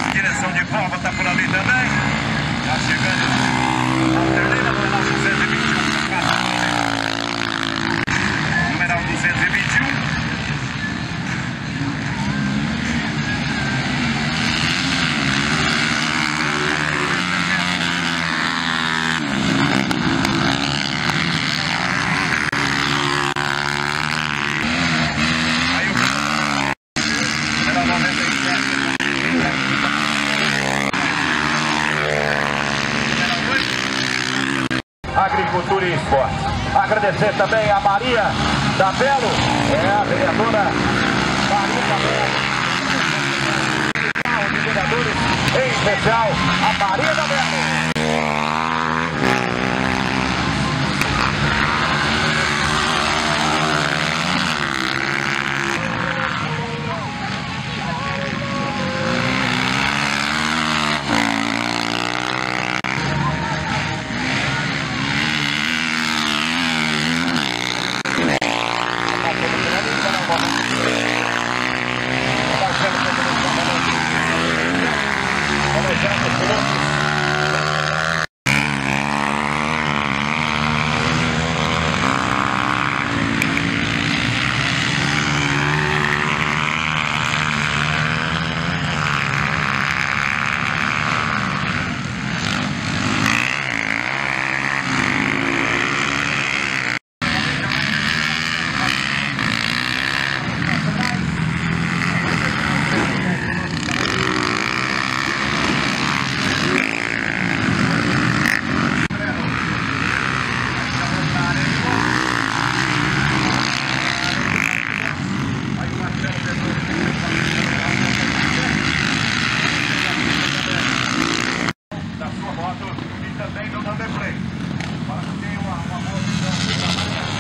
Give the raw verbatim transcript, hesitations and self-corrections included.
direção de Cova está por ali também. Tá chegando. Termina no duzentos e vinte e um. Numeral duzentos e vinte e um. Agricultura e Esporte. Agradecer também a Maria da Belo, é a vereadora Maria da Belo. Os vereadores, em especial a Maria da Belo. Da sua moto e também do Number Play. Para que tenha uma, uma boa visão.